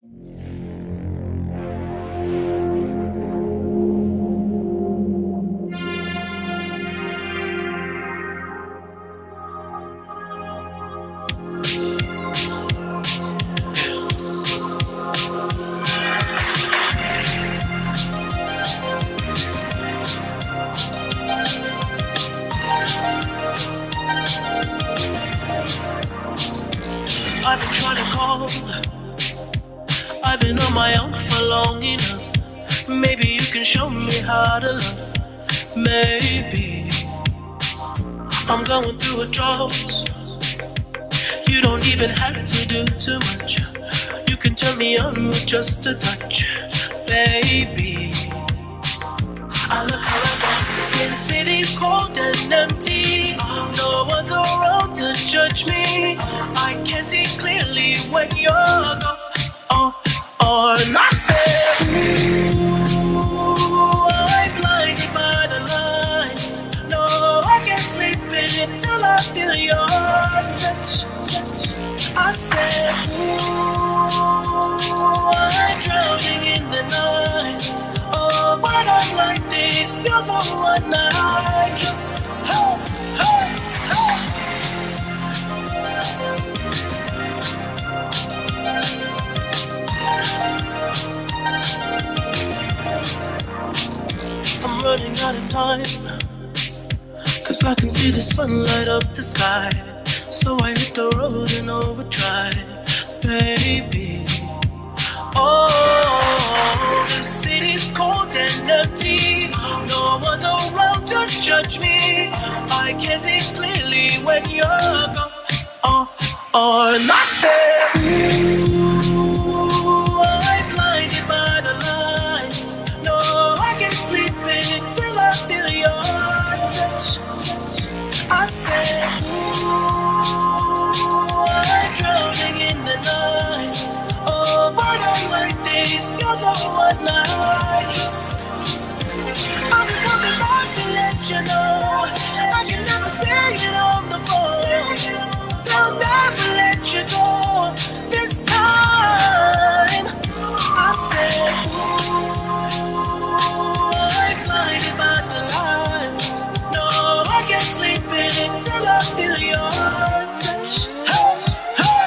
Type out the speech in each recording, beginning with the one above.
I've been trying to call. I've been on my own for long enough. Maybe you can show me how to love. Maybe I'm going through a drought. You don't even have to do too much. You can turn me on with just a touch, baby. I look around, see the city's cold and empty. No one's around to judge me. I can see clearly when you're gone. And I said, ooh, I'm blinded by the lights. No, I can't sleep until I feel your touch. I said, ooh, I'm drowning in the night. Oh, when I'm like this, you're the one I just, hey, hey, hey. I'm running out of time, 'cause I can see the sun light up the sky. So I hit the road in overdrive, baby. Oh, the city's cold and empty. No one's around to judge me. I can see clearly when you're gone. And I said, ooh, I'm blinded by the lights. No, I can't sleep until I feel your touch. I said, ooh, I'm drowning in the night. Oh, but I'm like this, you're the one I just. I'm just coming back to let you know I can never say it on the phone. I'll never let you go this time. I said, ooh, I'm blinded by the lights. No, I can't sleep until I feel your touch. Hey, hey,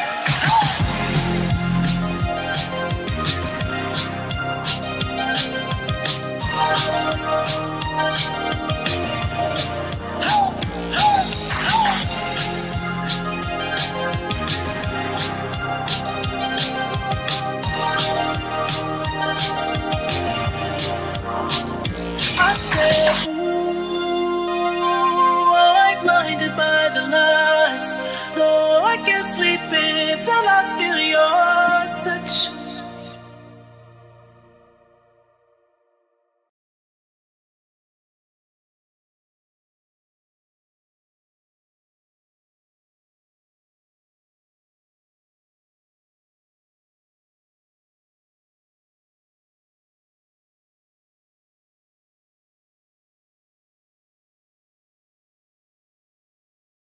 I said, ooh, I'm blinded by the lights. No, I can't sleep until I feel your